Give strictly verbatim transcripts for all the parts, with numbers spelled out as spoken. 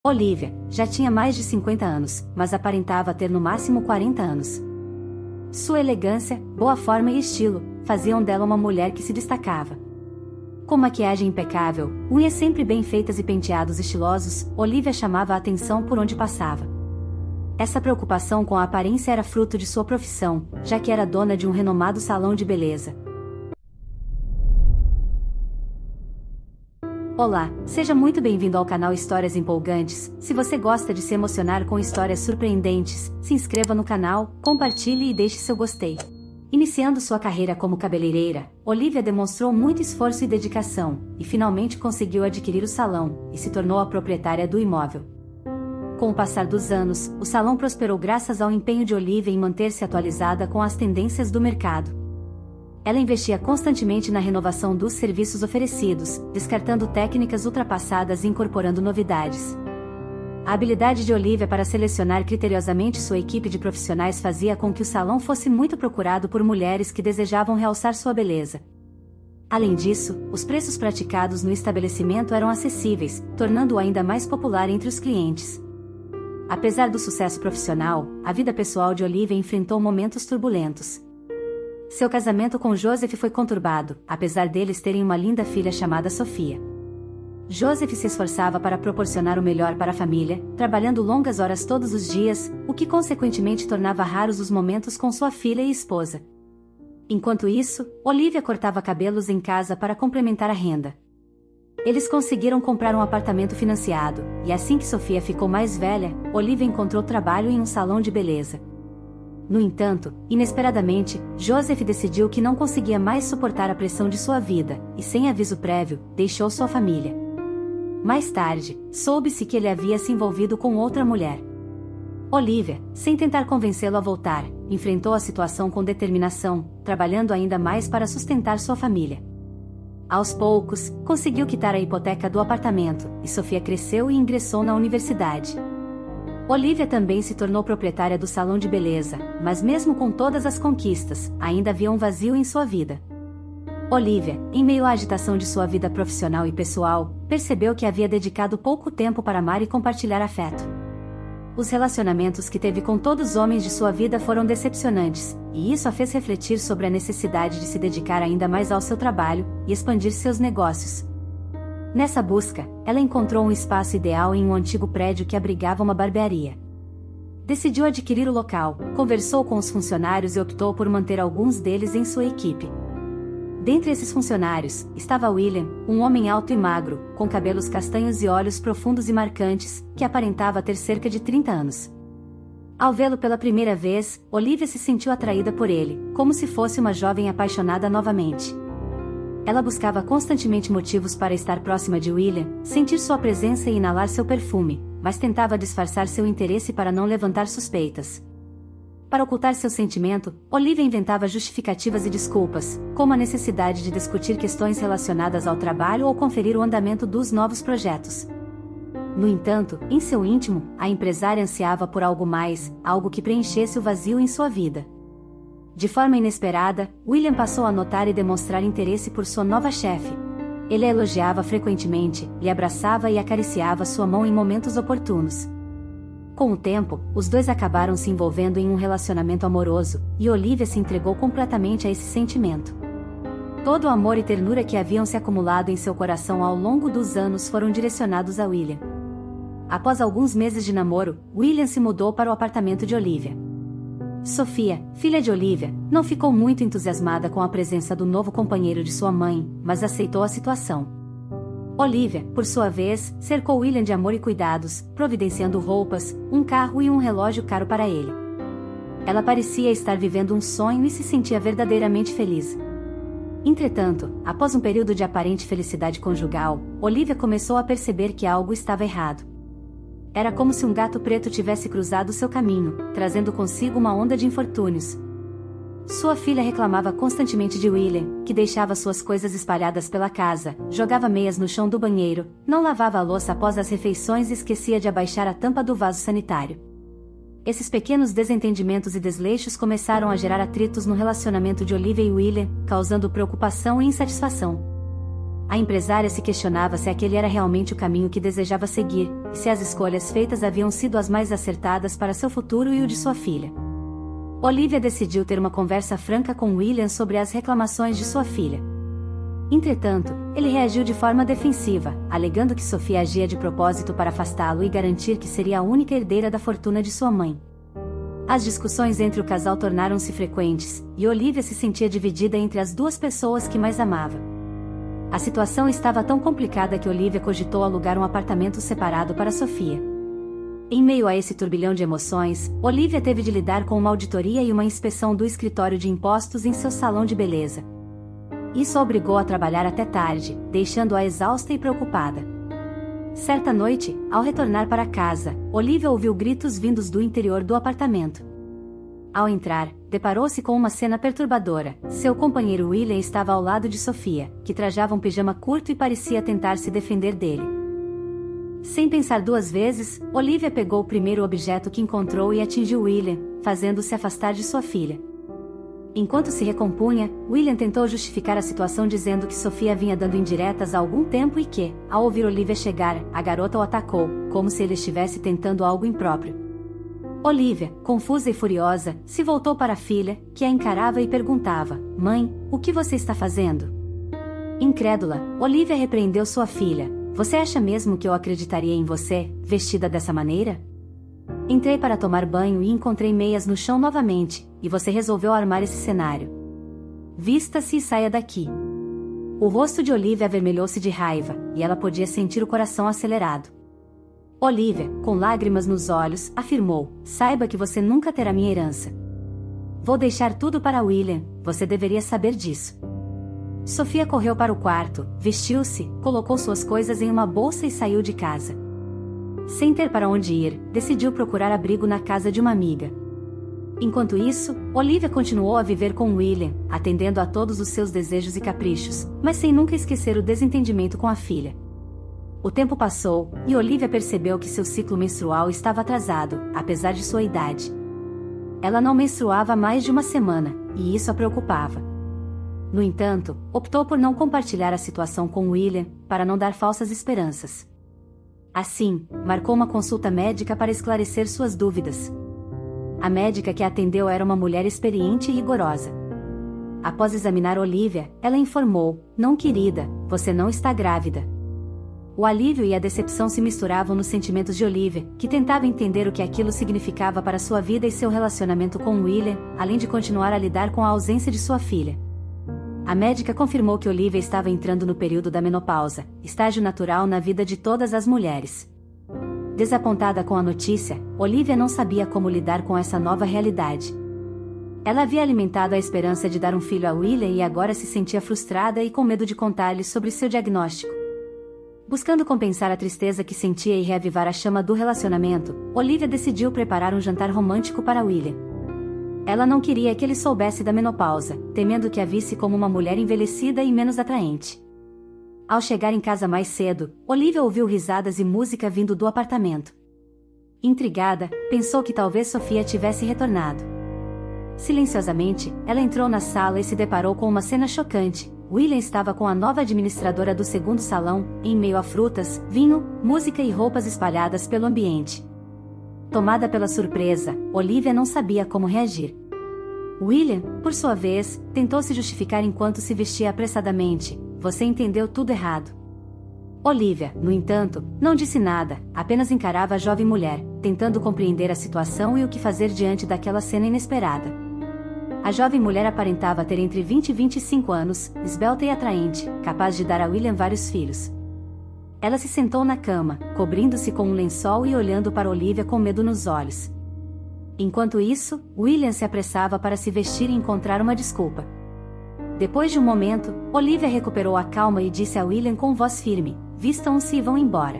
Olivia já tinha mais de cinquenta anos, mas aparentava ter no máximo quarenta anos. Sua elegância, boa forma e estilo faziam dela uma mulher que se destacava. Com maquiagem impecável, unhas sempre bem feitas e penteados estilosos, Olivia chamava a atenção por onde passava. Essa preocupação com a aparência era fruto de sua profissão, já que era dona de um renomado salão de beleza. Olá, seja muito bem-vindo ao canal Histórias Empolgantes. Se você gosta de se emocionar com histórias surpreendentes, se inscreva no canal, compartilhe e deixe seu gostei. Iniciando sua carreira como cabeleireira, Olivia demonstrou muito esforço e dedicação, e finalmente conseguiu adquirir o salão, e se tornou a proprietária do imóvel. Com o passar dos anos, o salão prosperou graças ao empenho de Olivia em manter-se atualizada com as tendências do mercado. Ela investia constantemente na renovação dos serviços oferecidos, descartando técnicas ultrapassadas e incorporando novidades. A habilidade de Olivia para selecionar criteriosamente sua equipe de profissionais fazia com que o salão fosse muito procurado por mulheres que desejavam realçar sua beleza. Além disso, os preços praticados no estabelecimento eram acessíveis, tornando-o ainda mais popular entre os clientes. Apesar do sucesso profissional, a vida pessoal de Olivia enfrentou momentos turbulentos. Seu casamento com Joseph foi conturbado, apesar deles terem uma linda filha chamada Sofia. Joseph se esforçava para proporcionar o melhor para a família, trabalhando longas horas todos os dias, o que consequentemente tornava raros os momentos com sua filha e esposa. Enquanto isso, Olivia cortava cabelos em casa para complementar a renda. Eles conseguiram comprar um apartamento financiado, e assim que Sofia ficou mais velha, Olivia encontrou trabalho em um salão de beleza. No entanto, inesperadamente, Joseph decidiu que não conseguia mais suportar a pressão de sua vida, e sem aviso prévio, deixou sua família. Mais tarde, soube-se que ele havia se envolvido com outra mulher. Olivia, sem tentar convencê-lo a voltar, enfrentou a situação com determinação, trabalhando ainda mais para sustentar sua família. Aos poucos, conseguiu quitar a hipoteca do apartamento, e Sofia cresceu e ingressou na universidade. Olivia também se tornou proprietária do salão de beleza, mas mesmo com todas as conquistas, ainda havia um vazio em sua vida. Olivia, em meio à agitação de sua vida profissional e pessoal, percebeu que havia dedicado pouco tempo para amar e compartilhar afeto. Os relacionamentos que teve com todos os homens de sua vida foram decepcionantes, e isso a fez refletir sobre a necessidade de se dedicar ainda mais ao seu trabalho e expandir seus negócios. Nessa busca, ela encontrou um espaço ideal em um antigo prédio que abrigava uma barbearia. Decidiu adquirir o local, conversou com os funcionários e optou por manter alguns deles em sua equipe. Dentre esses funcionários, estava William, um homem alto e magro, com cabelos castanhos e olhos profundos e marcantes, que aparentava ter cerca de trinta anos. Ao vê-lo pela primeira vez, Olivia se sentiu atraída por ele, como se fosse uma jovem apaixonada novamente. Ela buscava constantemente motivos para estar próxima de William, sentir sua presença e inalar seu perfume, mas tentava disfarçar seu interesse para não levantar suspeitas. Para ocultar seu sentimento, Olivia inventava justificativas e desculpas, como a necessidade de discutir questões relacionadas ao trabalho ou conferir o andamento dos novos projetos. No entanto, em seu íntimo, a empresária ansiava por algo mais, algo que preenchesse o vazio em sua vida. De forma inesperada, William passou a notar e demonstrar interesse por sua nova chefe. Ele a elogiava frequentemente, lhe abraçava e acariciava sua mão em momentos oportunos. Com o tempo, os dois acabaram se envolvendo em um relacionamento amoroso, e Olivia se entregou completamente a esse sentimento. Todo o amor e ternura que haviam se acumulado em seu coração ao longo dos anos foram direcionados a William. Após alguns meses de namoro, William se mudou para o apartamento de Olivia. Sofia, filha de Olivia, não ficou muito entusiasmada com a presença do novo companheiro de sua mãe, mas aceitou a situação. Olivia, por sua vez, cercou William de amor e cuidados, providenciando roupas, um carro e um relógio caro para ele. Ela parecia estar vivendo um sonho e se sentia verdadeiramente feliz. Entretanto, após um período de aparente felicidade conjugal, Olivia começou a perceber que algo estava errado. Era como se um gato preto tivesse cruzado seu caminho, trazendo consigo uma onda de infortúnios. Sua filha reclamava constantemente de William, que deixava suas coisas espalhadas pela casa, jogava meias no chão do banheiro, não lavava a louça após as refeições e esquecia de abaixar a tampa do vaso sanitário. Esses pequenos desentendimentos e desleixos começaram a gerar atritos no relacionamento de Olivia e William, causando preocupação e insatisfação. A empresária se questionava se aquele era realmente o caminho que desejava seguir, e se as escolhas feitas haviam sido as mais acertadas para seu futuro e o de sua filha. Olivia decidiu ter uma conversa franca com William sobre as reclamações de sua filha. Entretanto, ele reagiu de forma defensiva, alegando que Sofia agia de propósito para afastá-lo e garantir que seria a única herdeira da fortuna de sua mãe. As discussões entre o casal tornaram-se frequentes, e Olivia se sentia dividida entre as duas pessoas que mais amava. A situação estava tão complicada que Olivia cogitou alugar um apartamento separado para Sofia. Em meio a esse turbilhão de emoções, Olivia teve de lidar com uma auditoria e uma inspeção do escritório de impostos em seu salão de beleza. Isso a obrigou a trabalhar até tarde, deixando-a exausta e preocupada. Certa noite, ao retornar para casa, Olivia ouviu gritos vindos do interior do apartamento. Ao entrar, deparou-se com uma cena perturbadora. Seu companheiro William estava ao lado de Sofia, que trajava um pijama curto e parecia tentar se defender dele. Sem pensar duas vezes, Olivia pegou o primeiro objeto que encontrou e atingiu William, fazendo-se afastar de sua filha. Enquanto se recompunha, William tentou justificar a situação dizendo que Sofia vinha dando indiretas há algum tempo e que, ao ouvir Olivia chegar, a garota o atacou, como se ele estivesse tentando algo impróprio. Olivia, confusa e furiosa, se voltou para a filha, que a encarava e perguntava: "Mãe, o que você está fazendo?" Incrédula, Olivia repreendeu sua filha: "Você acha mesmo que eu acreditaria em você, vestida dessa maneira? Entrei para tomar banho e encontrei meias no chão novamente, e você resolveu armar esse cenário. Vista-se e saia daqui." O rosto de Olivia avermelhou-se de raiva, e ela podia sentir o coração acelerado. Olivia, com lágrimas nos olhos, afirmou: "Saiba que você nunca terá minha herança. Vou deixar tudo para William, você deveria saber disso." Sofia correu para o quarto, vestiu-se, colocou suas coisas em uma bolsa e saiu de casa. Sem ter para onde ir, decidiu procurar abrigo na casa de uma amiga. Enquanto isso, Olivia continuou a viver com William, atendendo a todos os seus desejos e caprichos, mas sem nunca esquecer o desentendimento com a filha. O tempo passou, e Olivia percebeu que seu ciclo menstrual estava atrasado, apesar de sua idade. Ela não menstruava há mais de uma semana, e isso a preocupava. No entanto, optou por não compartilhar a situação com William, para não dar falsas esperanças. Assim, marcou uma consulta médica para esclarecer suas dúvidas. A médica que a atendeu era uma mulher experiente e rigorosa. Após examinar Olivia, ela informou: "Não, querida, você não está grávida." O alívio e a decepção se misturavam nos sentimentos de Olivia, que tentava entender o que aquilo significava para sua vida e seu relacionamento com William, além de continuar a lidar com a ausência de sua filha. A médica confirmou que Olivia estava entrando no período da menopausa, estágio natural na vida de todas as mulheres. Desapontada com a notícia, Olivia não sabia como lidar com essa nova realidade. Ela havia alimentado a esperança de dar um filho a William e agora se sentia frustrada e com medo de contar-lhe sobre seu diagnóstico. Buscando compensar a tristeza que sentia e reavivar a chama do relacionamento, Olivia decidiu preparar um jantar romântico para William. Ela não queria que ele soubesse da menopausa, temendo que a visse como uma mulher envelhecida e menos atraente. Ao chegar em casa mais cedo, Olivia ouviu risadas e música vindo do apartamento. Intrigada, pensou que talvez Sofia tivesse retornado. Silenciosamente, ela entrou na sala e se deparou com uma cena chocante. William estava com a nova administradora do segundo salão, em meio a frutas, vinho, música e roupas espalhadas pelo ambiente. Tomada pela surpresa, Olivia não sabia como reagir. William, por sua vez, tentou se justificar enquanto se vestia apressadamente: "Você entendeu tudo errado." Olivia, no entanto, não disse nada, apenas encarava a jovem mulher, tentando compreender a situação e o que fazer diante daquela cena inesperada. A jovem mulher aparentava ter entre vinte e vinte e cinco anos, esbelta e atraente, capaz de dar a William vários filhos. Ela se sentou na cama, cobrindo-se com um lençol e olhando para Olivia com medo nos olhos. Enquanto isso, William se apressava para se vestir e encontrar uma desculpa. Depois de um momento, Olivia recuperou a calma e disse a William com voz firme: "Vistam-se e vão embora.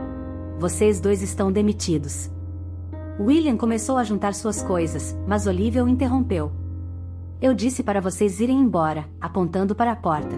Vocês dois estão demitidos." William começou a juntar suas coisas, mas Olivia o interrompeu. "Eu disse para vocês irem embora", apontando para a porta.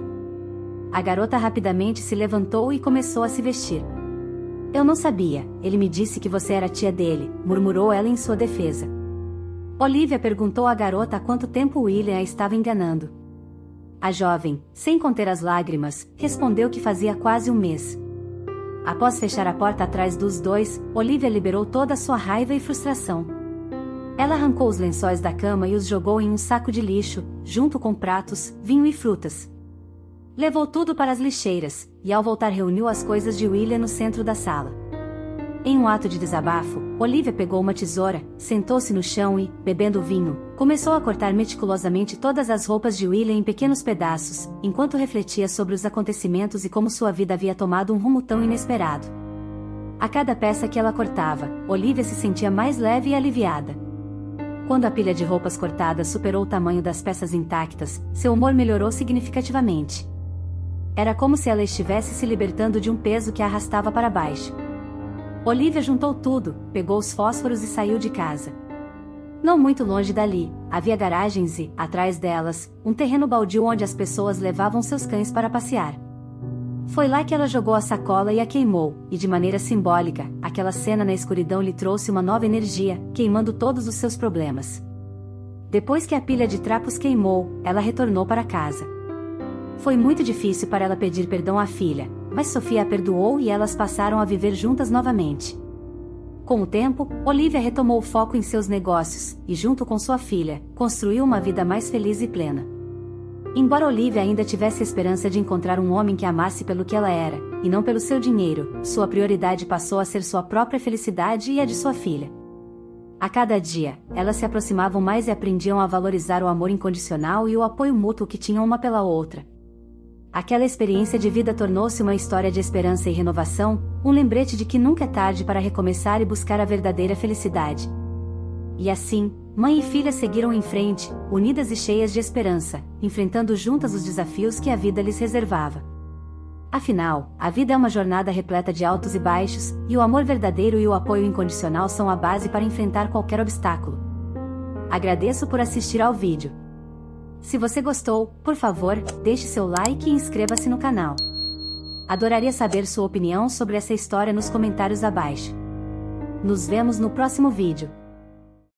A garota rapidamente se levantou e começou a se vestir. "Eu não sabia, ele me disse que você era tia dele", murmurou ela em sua defesa. Olivia perguntou à garota há quanto tempo William a estava enganando. A jovem, sem conter as lágrimas, respondeu que fazia quase um mês. Após fechar a porta atrás dos dois, Olivia liberou toda a sua raiva e frustração. Ela arrancou os lençóis da cama e os jogou em um saco de lixo, junto com pratos, vinho e frutas. Levou tudo para as lixeiras, e ao voltar reuniu as coisas de William no centro da sala. Em um ato de desabafo, Olivia pegou uma tesoura, sentou-se no chão e, bebendo vinho, começou a cortar meticulosamente todas as roupas de William em pequenos pedaços, enquanto refletia sobre os acontecimentos e como sua vida havia tomado um rumo tão inesperado. A cada peça que ela cortava, Olivia se sentia mais leve e aliviada. Quando a pilha de roupas cortadas superou o tamanho das peças intactas, seu humor melhorou significativamente. Era como se ela estivesse se libertando de um peso que a arrastava para baixo. Olivia juntou tudo, pegou os fósforos e saiu de casa. Não muito longe dali, havia garagens e, atrás delas, um terreno baldio onde as pessoas levavam seus cães para passear. Foi lá que ela jogou a sacola e a queimou, e de maneira simbólica, aquela cena na escuridão lhe trouxe uma nova energia, queimando todos os seus problemas. Depois que a pilha de trapos queimou, ela retornou para casa. Foi muito difícil para ela pedir perdão à filha, mas Sofia a perdoou e elas passaram a viver juntas novamente. Com o tempo, Olivia retomou o foco em seus negócios, e junto com sua filha, construiu uma vida mais feliz e plena. Embora Olivia ainda tivesse esperança de encontrar um homem que a amasse pelo que ela era, e não pelo seu dinheiro, sua prioridade passou a ser sua própria felicidade e a de sua filha. A cada dia, elas se aproximavam mais e aprendiam a valorizar o amor incondicional e o apoio mútuo que tinham uma pela outra. Aquela experiência de vida tornou-se uma história de esperança e renovação, um lembrete de que nunca é tarde para recomeçar e buscar a verdadeira felicidade. E assim, mãe e filha seguiram em frente, unidas e cheias de esperança, enfrentando juntas os desafios que a vida lhes reservava. Afinal, a vida é uma jornada repleta de altos e baixos, e o amor verdadeiro e o apoio incondicional são a base para enfrentar qualquer obstáculo. Agradeço por assistir ao vídeo. Se você gostou, por favor, deixe seu like e inscreva-se no canal. Adoraria saber sua opinião sobre essa história nos comentários abaixo. Nos vemos no próximo vídeo.